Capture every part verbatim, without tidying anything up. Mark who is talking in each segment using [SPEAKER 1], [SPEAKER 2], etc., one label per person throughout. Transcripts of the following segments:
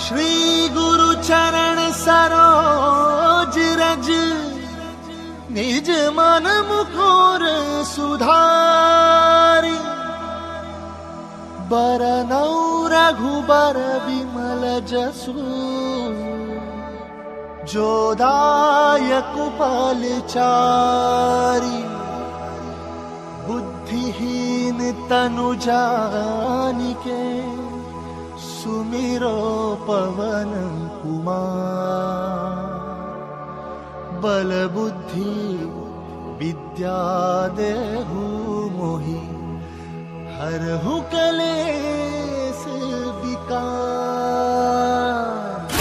[SPEAKER 1] श्री गुरु चरण सरोज रज, निज मन मुकुर सुधारी। बरनौ रघुबर विमल जसु, जो दायक फलचारी। बुद्धिहीन तनु जानिके, सुमिरो पवन कुमार। बल बुद्धि विद्या देहु मोहि, हरहु कलेश विकार।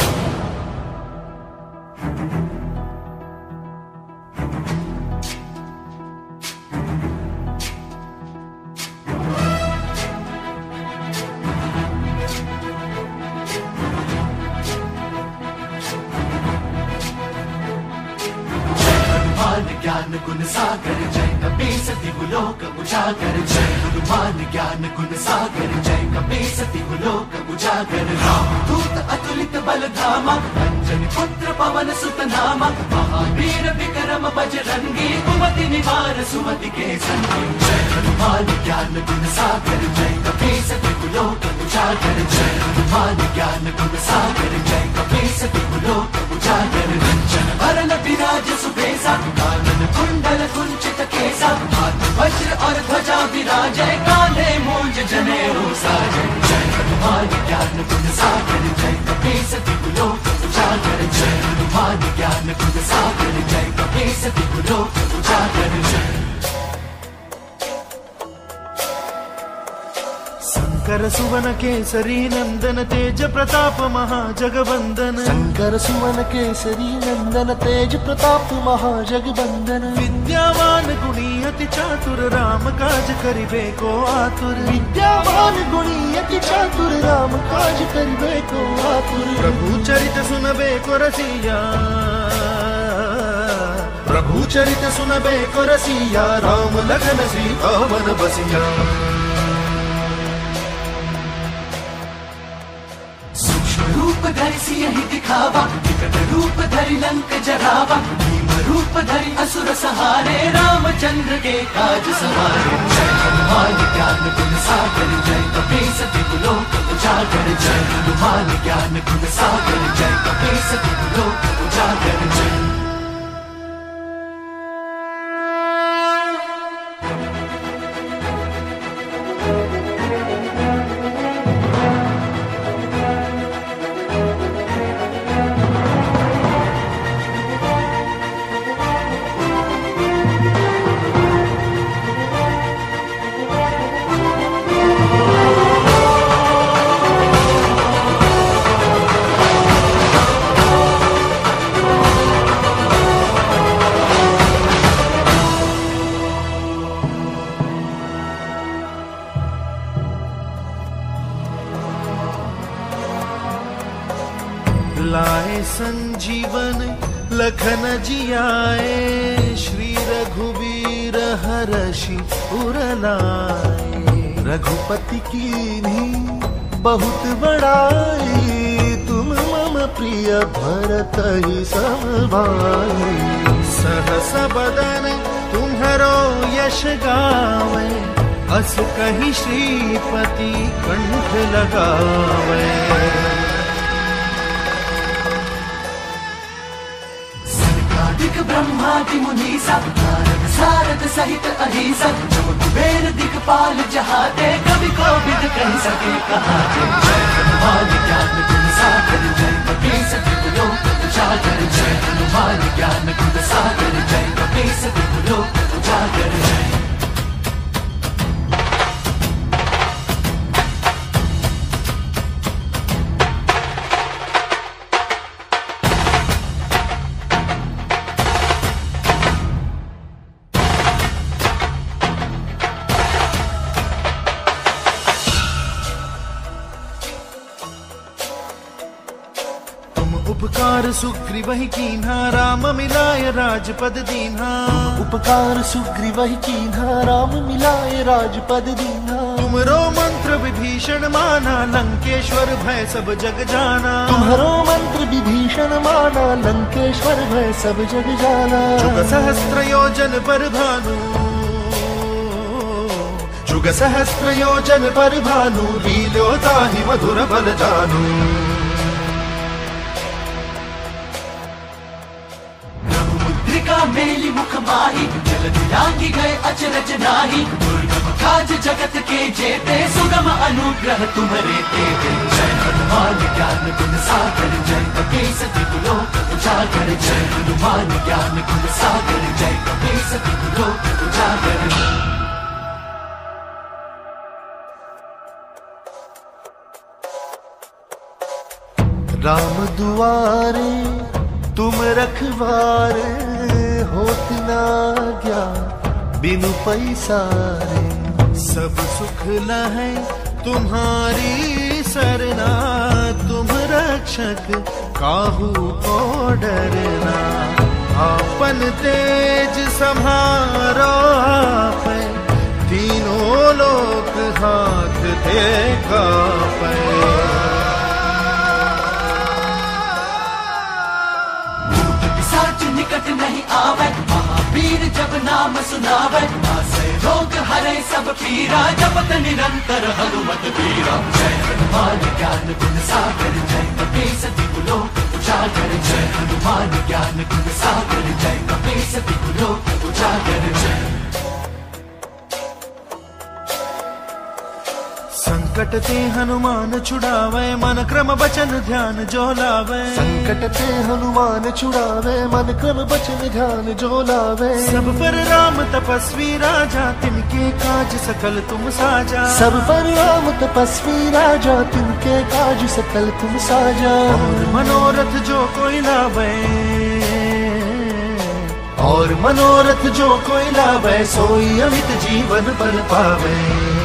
[SPEAKER 2] ज्ञान गुण सागर जय कपीस तिहु लोक उजागर। जय हनुमान ज्ञान गुण सागर जय कपीस तिहु लोक उजागर। राम दूत अतुलित बल धामा, अंजनी पुत्र पवन सुत नामा। महावीर विक्रम बजरंगी, कुमति निवार सुमति के संगी। जय हनुमान ज्ञान गुण सागर जय कपीस तिहु लोक उजागर। जय हनुमान ज्ञान गुण सागर जय कपीस तिहु लोक उजागर। कंचन वरन विराज सुबेसा, कानन कुंडल कुंचित केसा। हाथ वज्र और ध्वजा विराजय, कांधे मूंज जनेऊ साजय। जय हनुमान ज्ञान गुण सागर जय कपीस तिहु लोक उजागर। जय हनुमान ज्ञान गुण सागर जय कपीस तिहु लोक उजागर। जय
[SPEAKER 1] शंकर सुवन केसरी नंदन, तेज प्रताप महाजगवंदन। शंकर सुवन केसरी नंदन, तेज प्रताप महाजगवंदन। विद्यावान गुणी अति चातुर, राम काज करिबे को आतुर। विद्यावान गुणी अति चातुर, राम काज करिबे को आतुर। प्रभु चरित सुनबे को रसिया, प्रभु चरित सुनबे को रसिया। राम लखन सीता वन बसिया।
[SPEAKER 2] रूप धरि सियहि दिखावा, विकट रूप धरि लंक जरावा। भीम रूप धरि असुर सहारे, रामचंद्र के काज सवारे। जय हनुमान ज्ञान गुण सागर जय कपीस तिहु लोक उजागर। जय हनुमान ज्ञान गुण सागर जय कपीस तिहु लोक उजागर। जय
[SPEAKER 1] लाए संजीवन लखन जियाए, श्री रघुवीर हरषि उर लाए। रघुपति कीन्ही बहुत बड़ाई, तुम मम प्रिय भरत ही सम भाई। सहस बदन तुम्हरो यश गावे, अस कहि श्रीपति कंठ लगावे।
[SPEAKER 2] ब्रह्मादि मुनीसा, नारद सारद सहित अहिसा। जो कुबेर दिखपाल जहाते, कवि कोविद कहि सके कहाते। जय हनुमान ज्ञान गुण सागर जय कपीस तिहु लोक उजागर। जय हनुमान ज्ञान गुण सागर जय कपीस तिहु लोक उजागर। जय
[SPEAKER 1] उपकार सुग्रीवहि कीन्हा, राम मिलाय राजपद दीन्हा। उपकार सुग्रीवहि कीन्हा, राम मिलाय राजपद दीन्हा। तुम तुमरो मंत्र विभीषण माना, लंकेश्वर भय सब जग जाना।
[SPEAKER 3] तुम्हारो मंत्र विभीषण माना, लंकेश्वर भय सब जग जाना।
[SPEAKER 1] जुग सहस्त्र योजन पर भानु, जुग सहस्त्र योजन पर भानु, लीलो ताहि मधुर बल जानु।
[SPEAKER 2] मुद्रिका मेली मुख माही, जल दिलांगी गए अचरज नाही। दुर्गम काज जगत के जेते, सुगम अनुग्रह तुम्हारे तेते। जय हनुमान ज्ञान गुण सागर, जय कपीस तिहु लोक उजागर। जय हनुमान ज्ञान गुण सागर, जय कपीस तिहु लोक उजागर।
[SPEAKER 3] राम दुआरे तुम रखवारे, होत न आज्ञा बिनु पैसारे।
[SPEAKER 1] सब सुख लहै तुम्हारी सरना, तुम रक्षक काहू को डरना। आपन तेज सम्हारो आपै, तीनों लोक हाथ थे कापै।
[SPEAKER 2] निकट नहीं आवे, महावीर जब नाम सुनावे। नासै रोग हरै सब पीरा, जपत निरंतर हनुमत वीरा। जय हनुमान ज्ञान गुण सागर, जय कपीस तिहु लोक उजागर। जय हनुमान ज्ञान गुण सागर, जय कपीस तिहु लोक उजागर। जय
[SPEAKER 1] संकट ते हनुमान छुड़ावे, मन क्रम बचन ध्यान जो लावे।
[SPEAKER 3] संकट ते हनुमान छुड़ावे, मन क्रम बचन ध्यान जो लावे।
[SPEAKER 1] सब पर राम तपस्वी राजा, तिनके काज सकल तुम साजा।
[SPEAKER 3] सब पर राम तपस्वी राजा, तिनके काज सकल तुम साजा।
[SPEAKER 1] और मनोरथ जो कोई लावे, और मनोरथ जो कोई लावे, सोई अमित जीवन बल पावे।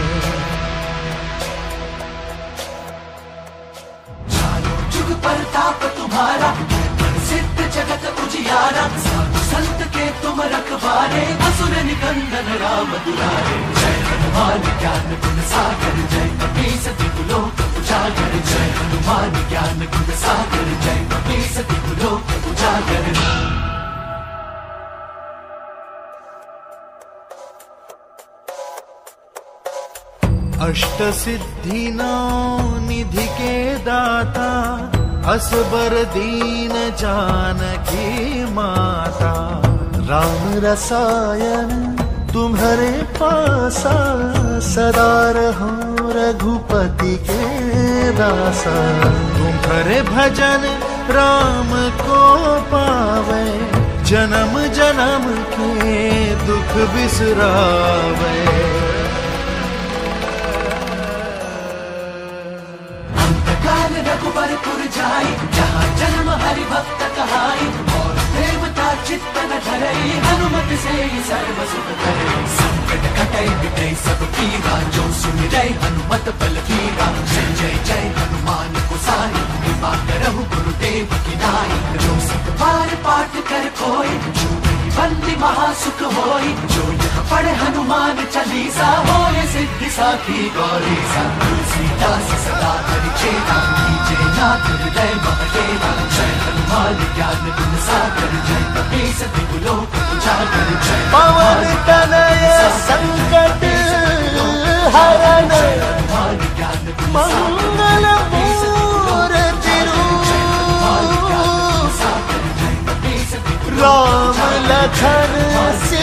[SPEAKER 2] प्रताप तुम्हारा, सिद्ध जगत उजियारा। साधु संत के तुम रखवारे, असुर निकंदन राम दुलारे। जय हनुमान ज्ञान गुण सागर, जय कपीस तिहु लोक उजागर। जय हनुमान ज्ञान गुण सागर, जय कपीस तिहु लोक उजागर।
[SPEAKER 1] अष्ट सिद्धि नौ निधि के दाता, असबर दीन जानकी माता।
[SPEAKER 3] राम रसायन तुम्हारे पासा, सदा रहो रघुपति के दासा।
[SPEAKER 1] तुम्हारे भजन राम को पावे, जन्म जन्म के दुख बिसरावे।
[SPEAKER 2] रघुबरपुर जाई, जहाँ जन्म हरि भक्त कहाई। और देवता चित्त न धरई, हनुमत से सर्व सुख करई। संकट कटै मिटै सब पीरा, जो सुमिरै हनुमत बलबीरा। जय जय जय हनुमान गोसाई, कृपा करहु गुरुदेव की नाई। जो सत बार पाठ कर कोई, जो बंदी महासुख होई। जो यह पढ़े हनुमान चालीसा, होए सिद्धि साखी गौरीसा। तुलसीदास सदा हरि चेता, कीजे नाथ हृदय महडेरा। जय हनुमान ज्ञान गुण सागर, जय कपीस तिहु लोक उजागर। जय
[SPEAKER 3] पवन तनय संकट हरण, मंगल मूर्ति रूप। राम लखन